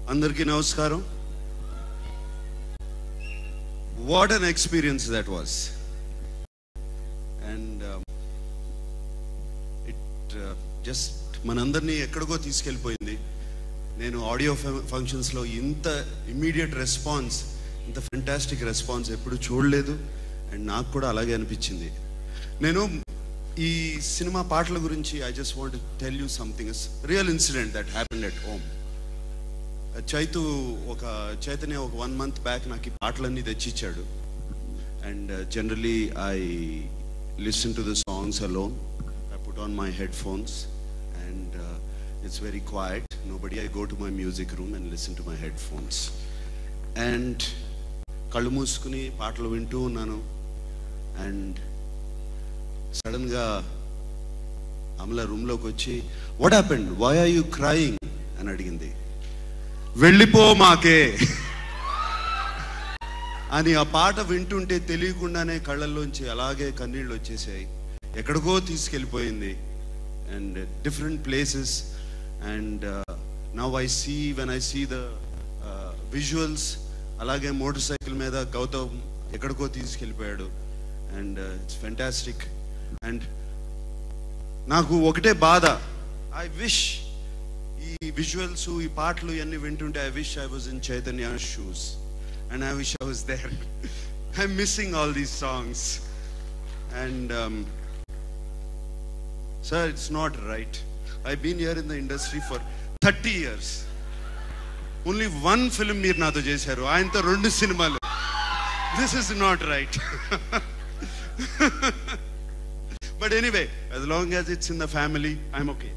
Andarki namaskaram. What an experience that was. And it just manandarni ekkadgo తీసుకెళ్ళిపోయింది. నేను audio functions లో ఇంత immediate response, ఇంత fantastic response ఎప్పుడు చూడలేదు. అండ్ నాకు కూడా అలాగే అనిపించింది. నేను ఈ సినిమా పాటల గురించి I just want to tell you something, real incident that happened at home. Chaitanya ఒక 1 month బ్యాక్ నాకు ఈ పాటలన్నీ తెచ్చిచ్చాడు. And generally I listen to the songs alone. I put on my headphones and it's very quiet, nobody. I go to my music room and listen to my headphones and kallu mooskuni paatlu vintu unnanu. And sudden ga Amala room loki vachi, what happened, why are you crying ani adigindi. Vellipo maake ani aa paata vintunte teliyakundane kallalloంచి alage kannillu vachesai, ekkadiko teeskellipoyindi and different places. And now I see, when I see the visuals, alage motorcycle meeda Gautam ekkadiko teeskellipoyadu and it's fantastic. And naku okate baada, I wish ee visuals ee paatlu enni vintunte I wish I was in Chaitanya's shoes and I wish I was there. I'm missing all these songs. And sir, it's not right. I've been here in the industry for 30 years. Only one film meer nato chesaru, ayantho 2 cinemalu. This is not right. But anyway, as long as it's in the family, I'm okay.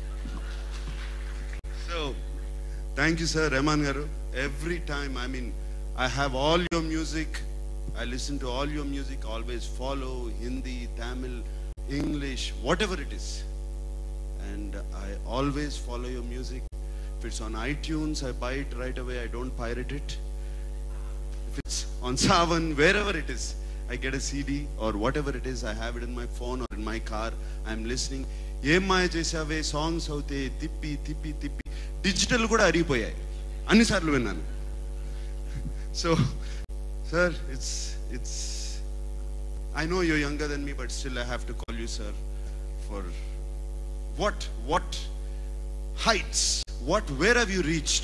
So thank you sir, Rahman garu. Every time, I mean, I have all your music, I listen to all your music, always follow Hindi, Tamil, English, whatever it is. And I always follow your music. If it's on iTunes, I buy it right away. I don't pirate it. If it's on Savan, wherever it is, I get a CD or whatever it is, I have it in my phone or in my car. I'm listening. Em maya chesave songs avute tippi tippi tippi digital kuda aripoyayi anni sarlu vinnanu. So sir, it's I know you're younger than me, but still I have to call you sir. For what heights, where have you reached?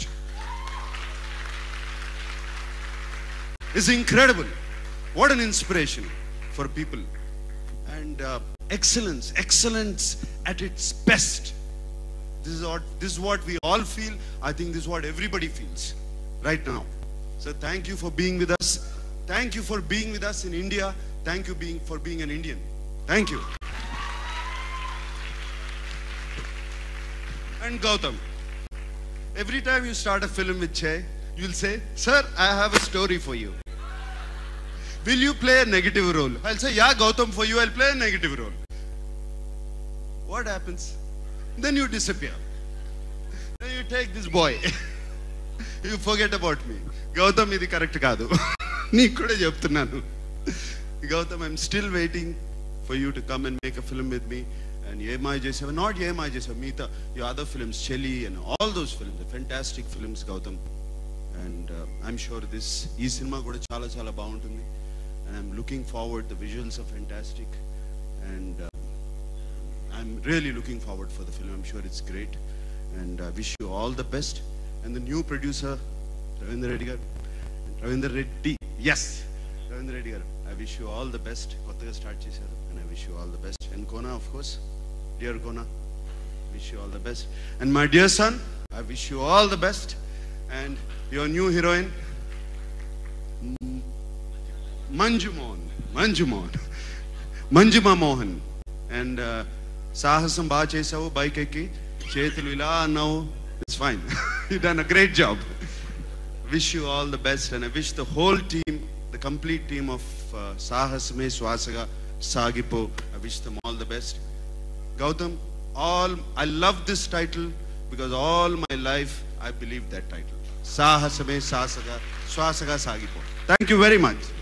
It's incredible. What an inspiration for people. And excellence at its best. This is what we all feel. I think this is what everybody feels right now. So thank you for being with us. Thank you for being with us in India. Thank you for being an Indian. Thank you. And Gautam, every time you start a film with Che, you'll say, sir, I have a story for you. Will you play a negative role? I'll say, yeah Gautam, for you I'll play a negative role. What happens? Then you disappear. Then you take this boy. You forget about me. Gautam, idi correct kaadu. Nee kuda cheptunnanu. Gautam, I'm still waiting for you to come and make a film with me. And Yemai Jesava, not Yemai Jesava, Meeta, your other films, Chelli and all those films, the fantastic films, Gautam. And I'm sure this cinema kuda chala chala baaguntundi. And I'm looking forward, the visuals are fantastic. And I'm really looking forward for the film. I'm sure it's great. And I wish you all the best. And the new producer, Ravindra Reddy garu. Ravindra Reddy, yes, Ravindra Reddy garu. I wish you all the best. Kottaga start chesaru. And I wish you all the best. And Kona, of course. Dear Kona, wish you all the best. And my dear son, I wish you all the best. And your new heroine, Manjuma Mohan. And Sahasam ba chesavu, bike ekki, chethulu ila annavu, it's fine. You've done a great job. Wish you all the best. And I wish the whole team, the complete team of Sahasame Swasaga Sagipo, I wish them all the best. Gautam, I love this title because all my life I believe that title. Sahasame Swasaga Sagipo. Thank you very much.